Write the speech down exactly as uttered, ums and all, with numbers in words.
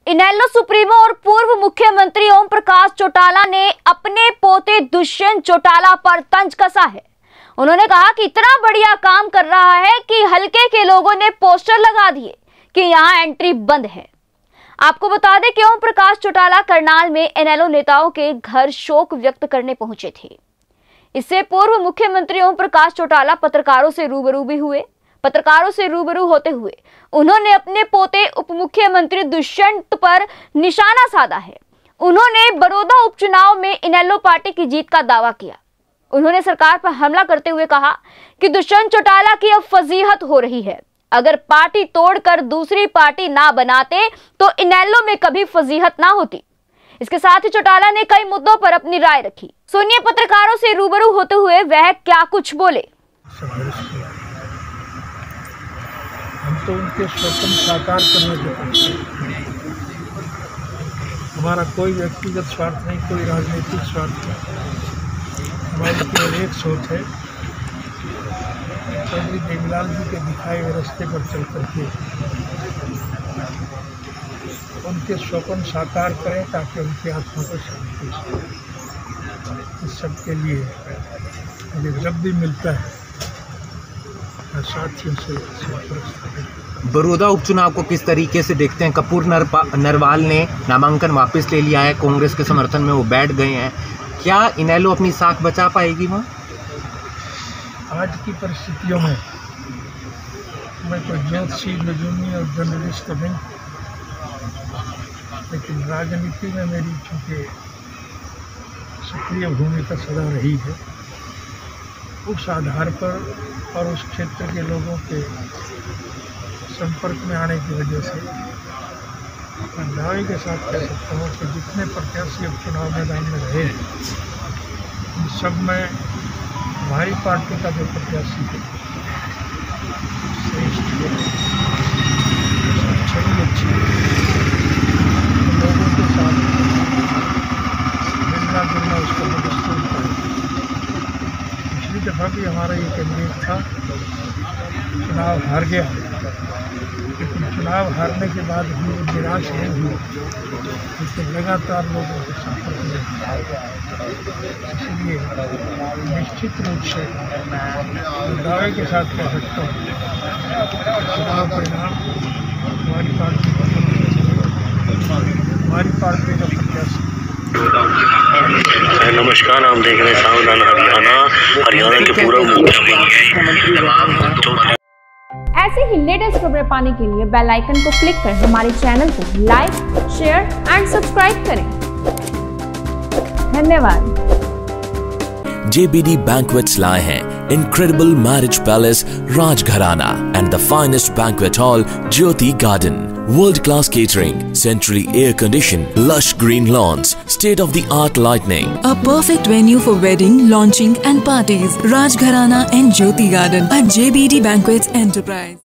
इनेलो supremo और पूर्व मुख्यमंत्री ओम प्रकाश चौटाला ने अपने पोते दुष्यंत चौटाला पर तंज कसा है। उन्होंने कहा कि इतना बढ़िया काम कर रहा है कि हल्के के लोगों ने पोस्टर लगा दिए कि यहां एंट्री बंद है। आपको बता दें कि ओम प्रकाश चौटाला करनाल में इनेलो नेताओं के घर शोक व्यक्त करने पहुंचे थे। इससे पूर्व मुख्यमंत्री ओम प्रकाश चौटाला पत्रकारों से रूबरू भी हुए। पत्रकारों से रूबरू होते हुए उन्होंने अपने पोते उप मुख्यमंत्री दुष्यंत पर निशाना साधा है। उन्होंने बड़ौदा उपचुनाव में इनेलो पार्टी की जीत का दावा किया। उन्होंने सरकार पर हमला करते हुए कहा कि दुष्यंत चौटाला की अब फजीहत हो रही है। अगर पार्टी तोड़कर दूसरी पार्टी ना बनाते तो इनेलो में कभी फजीहत ना होती। इसके साथ ही चौटाला ने कई मुद्दों पर अपनी राय रखी। सुनिए पत्रकारों से रूबरू होते हुए वह क्या कुछ बोले। हम तो उनके स्वप्न साकार करने के पक्षे। हमारा कोई व्यक्तिगत स्वार्थ नहीं, कोई राजनीतिक स्वार्थ नहीं। हमारी केवल एक सोच है, चौधरी देवीलाल जी के दिखाए हुए रास्ते पर चल करके उनके स्वप्न साकार करें ताकि उनकी आत्मा को शांति हो। इस सब के लिए मुझे जब भी मिलता है साथियों से। बड़ौदा उपचुनाव को किस तरीके से देखते हैं? कपूर नरवाल ने नामांकन वापस ले लिया है, कांग्रेस के समर्थन में वो बैठ गए हैं। क्या इनेलो अपनी साख बचा पाएगी? वो आज की परिस्थितियों में मैं कोई ज्योतिषी नजूमी और जर्नलिस्ट नहीं, लेकिन राजनीति में मेरी चूँकि सक्रिय भूमिका सदा रही है, उस आधार पर और उस क्षेत्र के लोगों के संपर्क में आने की वजह से मैं दावे के साथ कह सकता हूँ कि जितने प्रत्याशी अब चुनाव मैदान में रहे उन सब में हमारी पार्टी का जो प्रत्याशी है श्रेष्ठ है, अच्छी अच्छी लोगों के साथ मिलना जुलना उसका मदद होता है। पिछली दफ़ा भी हमारा ये कैंडिडेट था, चुनाव हार गया, लेकिन चुनाव हारने के बाद भी वो निराश नहीं हुए, लेकिन लगातार लोगों के संपर्क में। इसलिए निश्चित रूप से दावे के साथ कह सकता हूँ चुनाव परिणाम हमारी पार्टी हमारी पार्टी का प्रत्याशी। नमस्कार, आप देख रहे हैं सावधान हरियाणा। हरियाणा के पूर्व मुख्यमंत्री। ऐसे ही लेटेस्ट खबरें पाने के लिए बेल आइकन को क्लिक कर हमारे चैनल को लाइक, शेयर एंड सब्सक्राइब करें। धन्यवाद। J B D Banquets लाए हैं Incredible Marriage Palace Rajgharana and the finest banquet hall Jyoti Garden. World-class catering, centrally air-conditioned, lush green lawns, state-of-the-art lighting. A perfect venue for wedding, launching and parties. Rajgharana and Jyoti Garden at J B D Banquets Enterprise.